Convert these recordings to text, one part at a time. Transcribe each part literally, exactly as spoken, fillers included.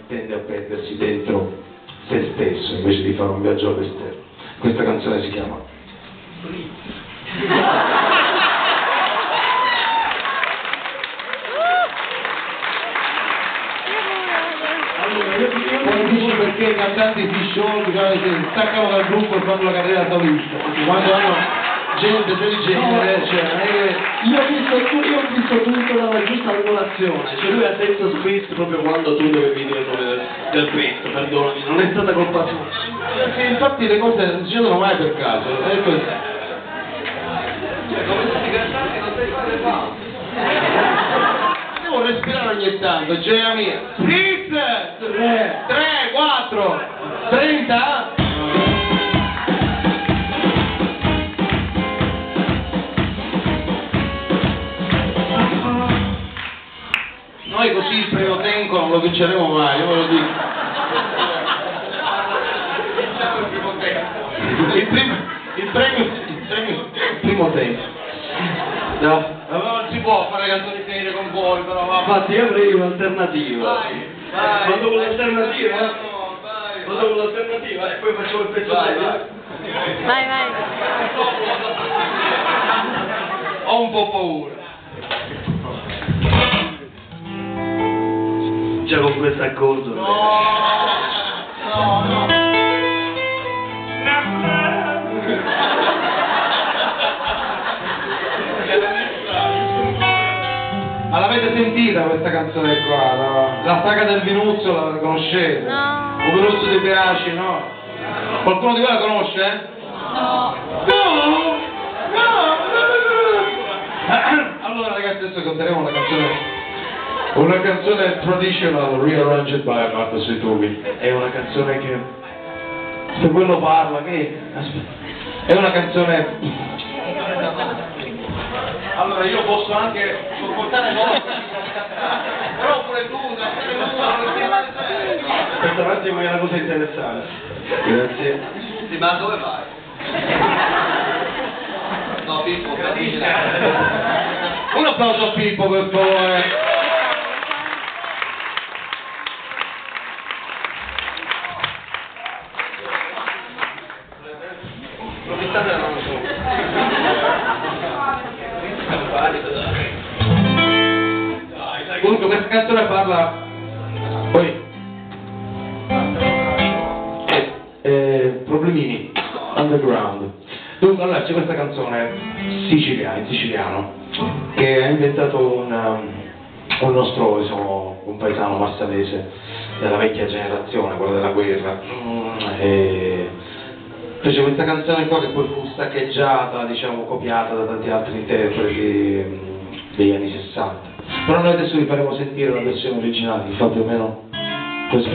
tende a perdersi dentro se stesso invece di fare un viaggio all'esterno. Questa canzone si chiama Poi dici perché i cantanti si sciolgono, si staccano dal gruppo e fanno la carriera solista, perché quando hanno gente del genere, no, cioè, eh, io ho visto, io ho visto tutto dalla giusta lavorazione, cioè lui ha detto Smith proprio quando tu dovevi dire il nome del, del pezzo, perdonami, non è stata colpa tua. perché infatti le cose non succedono mai per caso, è così. Cioè, come se ti cantanti non sai fare fa. Devo respirare ogni tanto, Jeremy. Fritz! tre, quattro, trenta. Noi così il primo tempo non lo vinceremo mai, io ve lo dico. Il primo, il premio, il premio, il primo tempo. No. Non si può fare canzoni serie con voi, però va. Infatti io avrei un'alternativa. Vai, vai. Quando con l'alternativa, no, vai, quando con l'alternativa e poi facciamo il pezzo vai, serio. Vai, vai. Ho un po' paura. Già con questo accordo. No, no, no. Ma l'avete sentita questa canzone qua? No? La saga del Vinuzzo la conoscete? No. O Vinuzzo dei Piaci, no? Qualcuno di voi la conosce? No. No! No! Allora ragazzi, adesso canteremo una canzone, una canzone traditional rearranged by Marco Svetoghi. È una canzone che, se quello parla, che aspetta, è una canzone. Allora io posso anche sopportare cose, però pure tu, Aspetta un attimo che è una cosa interessante. grazie. Sì, ma dove vai? No, Pippo, capisci? Un applauso a Pippo per favore. L'obiettivo non lo so. Comunque questa canzone parla poi eh, eh, problemini underground. Dunque allora c'è questa canzone siciliana, in siciliano, che ha inventato un, um, un nostro diciamo, un paesano marsalese della vecchia generazione, quello della guerra, e fece questa canzone qua che poi fu saccheggiata, diciamo copiata da tanti altri interpreti um, degli anni sessanta. Però noi adesso vi faremo sentire una versione originale, che fa più o meno così.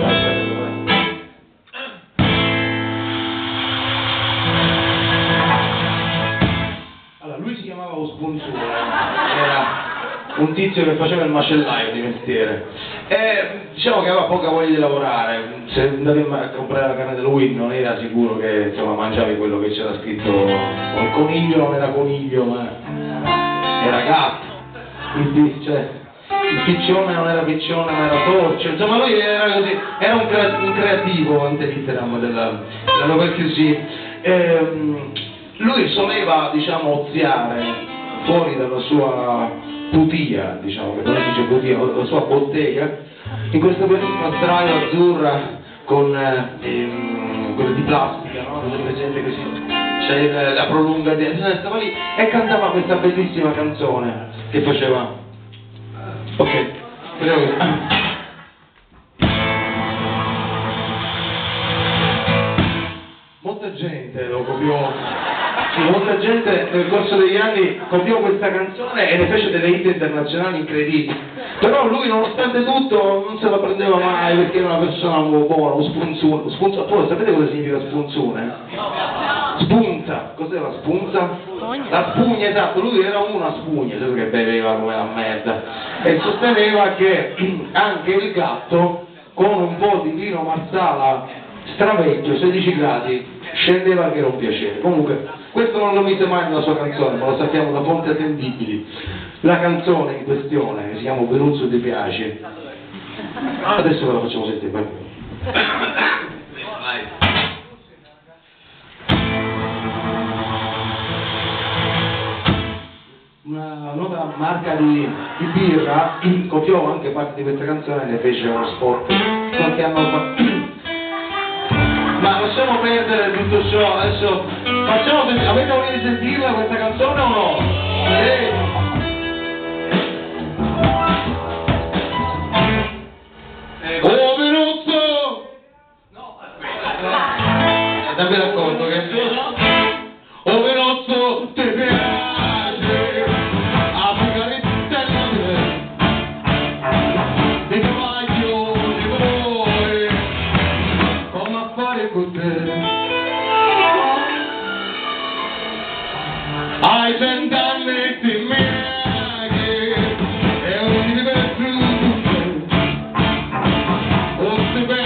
Allora, lui si chiamava Ospunzone, era un tizio che faceva il macellaio di mestiere. E diciamo che aveva poca voglia di lavorare, se andavi a comprare la carne da lui non era sicuro che insomma, mangiavi quello che c'era scritto, il coniglio non era coniglio ma era gatto. Il, cioè, il piccione non era piccione ma era torcio, insomma lui era così, era un, crea un creativo ante litteram della, della nouvelle cuisine. Ehm, lui soleva diciamo oziare fuori dalla sua putia, diciamo che non si dice putia, la sua bottega, in questa bellissima strada azzurra con ehm, quelle di plastica, no? Avete presente che c'è la prolunga di... stava lì e cantava questa bellissima canzone che faceva ok prego. Molta gente lo copiò, sì, molta gente nel corso degli anni copiò questa canzone e ne fece delle hit internazionali incredibili, però lui nonostante tutto non se la prendeva mai perché era una persona buona, uno spunzone, spunzone. Sapete cosa significa spunzone? Spunta, cos'è la spunta? Spugna. La spugna, esatto, lui era una spugna, solo che beveva come la merda e sosteneva che anche il gatto con un po' di vino marsala stravecchio, sedici gradi, scendeva che era un piacere. Comunque, questo non lo mise mai nella sua canzone, ma lo sappiamo da fonti attendibili. La canzone in questione, che si chiama Vinuzzo dei Piaci, Adesso ve la facciamo sentire, vai. Vai. Una nota marca di, di birra copiò anche parte di questa canzone e ne fece uno spot qualche anno fa. Ma lasciamo perdere tutto ciò, adesso facciamo sentire, avete voglia di sentirla questa canzone o no? Sì. Oh Venozzo! No, aspetta. Eh, dammi racconto che... Oh Venozzo, ti piace a Bucaretta di cavallo di dolore come a fare con te hai cent'anni e ti miaghi e non ti per tutto o ti